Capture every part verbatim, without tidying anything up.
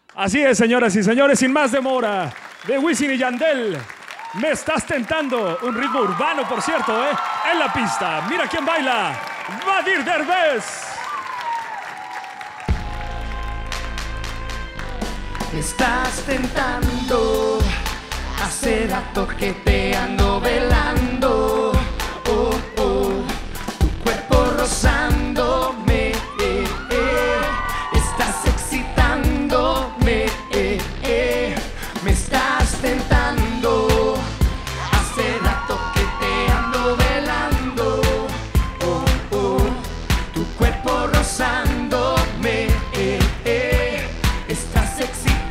Así es, señoras y señores, sin más demora, de Wisin y Yandel, Me Estás Tentando, un ritmo urbano, por cierto, ¿eh? En la pista, mira quién baila, Badir Derbez. Me estás tentando, hace rato que te ando velando, oh, oh, tu cuerpo rozándome, eh, eh, estás excitándome, eh, eh, me estás tentando, hace rato que te ando velando, oh, oh, tu cuerpo rozándome, eh, eh, estás excitándome.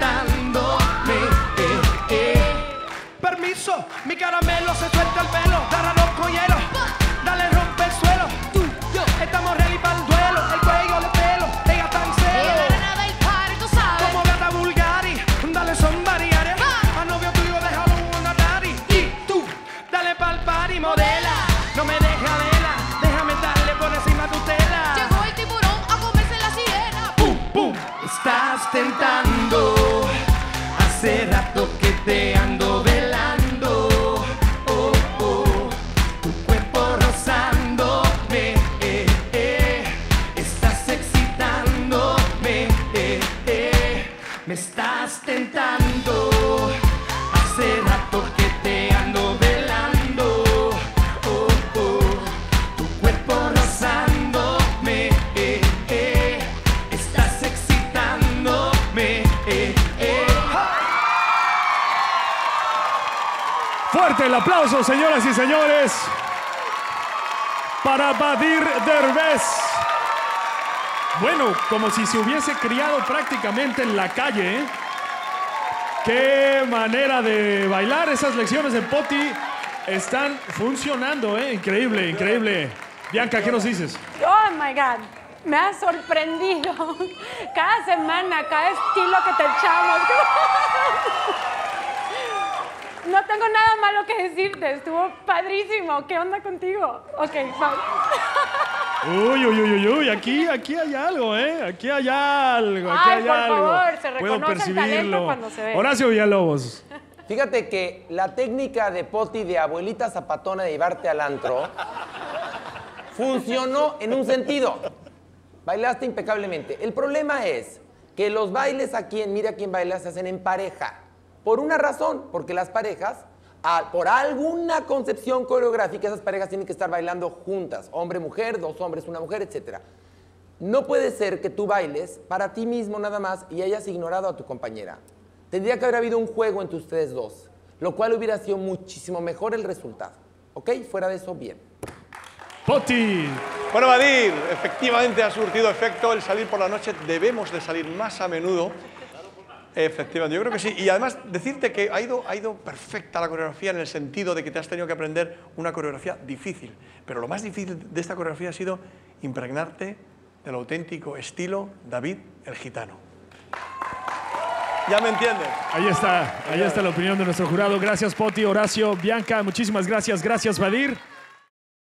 Permiso, mi caramelo se suelta el pelo, dará loco hielo, dale rompe el suelo, tú, yo, estamos ready para el duelo, el cuello de pelo, ella tan celo, como gata Bulgari, dale son variares, a novio tuyo déjalo una daddy, y tú, dale pa'l party, modela, no me deja vela, déjame darle por encima tu tela. Llegó el tiburón a comerse la sirena. Pum, pum, estás tentando, hace rato que te ando velando, oh, oh, tu cuerpo rozándome, eh, eh, estás excitándome, eh, eh, me estás tentando, hace rato que te ando velando, oh, oh, tu cuerpo rozándome, eh, eh, estás excitándome, eh, eh. Fuerte el aplauso, señoras y señores, para Badir Derbez. Bueno, como si se hubiese criado prácticamente en la calle, ¿eh? Qué manera de bailar. Esas lecciones de Poti están funcionando, ¿eh? Increíble, increíble. Bianca, ¿qué nos dices? Oh my God, me ha sorprendido. Cada semana, cada estilo que te echamos. No tengo nada malo que decirte, estuvo padrísimo. ¿Qué onda contigo? Ok, bye. Uy, uy, uy, uy, uy, aquí, aquí hay algo, ¿eh? Aquí hay algo, aquí Ay, hay por algo. favor, se Puedo reconoce el talento percibirlo. cuando se ve. Horacio Villalobos. Fíjate que la técnica de Poti de abuelita zapatona de llevarte al antro funcionó en un sentido. Bailaste impecablemente. El problema es que los bailes aquí en Mira Quién Baila se hacen en pareja. Por una razón, porque las parejas, a, por alguna concepción coreográfica, esas parejas tienen que estar bailando juntas. Hombre, mujer, dos hombres, una mujer, etcétera. No puede ser que tú bailes para ti mismo nada más y hayas ignorado a tu compañera. Tendría que haber habido un juego entre ustedes dos, lo cual hubiera sido muchísimo mejor el resultado. ¿Ok? Fuera de eso, bien. Poti. Bueno, Badir, efectivamente ha surtido efecto el salir por la noche. Debemos de salir más a menudo. Efectivamente, yo creo que sí. Y además, decirte que ha ido, ha ido perfecta la coreografía en el sentido de que te has tenido que aprender una coreografía difícil. Pero lo más difícil de esta coreografía ha sido impregnarte del auténtico estilo David el Gitano. ¿Ya me entiendes? Ahí está, ahí está la opinión de nuestro jurado. Gracias, Poti, Horacio, Bianca, muchísimas gracias. Gracias, Badir.